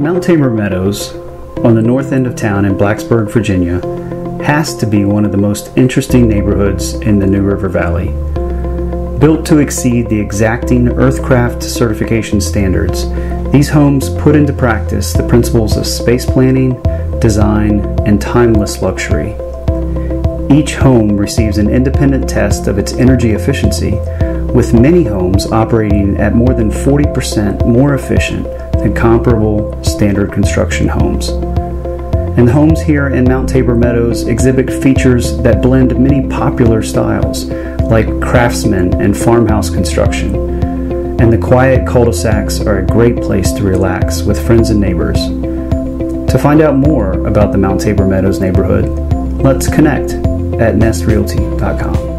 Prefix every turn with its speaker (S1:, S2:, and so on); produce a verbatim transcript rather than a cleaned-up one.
S1: Mount Tabor Meadows, on the north end of town in Blacksburg, Virginia, has to be one of the most interesting neighborhoods in the New River Valley. Built to exceed the exacting Earthcraft certification standards, these homes put into practice the principles of space planning, design, and timeless luxury. Each home receives an independent test of its energy efficiency, with many homes operating at more than forty percent more efficient than comparable standard construction homes. And the homes here in Mount Tabor Meadows exhibit features that blend many popular styles, like craftsman and farmhouse construction. And the quiet cul-de-sacs are a great place to relax with friends and neighbors. To find out more about the Mount Tabor Meadows neighborhood, let's connect at nest realty dot com.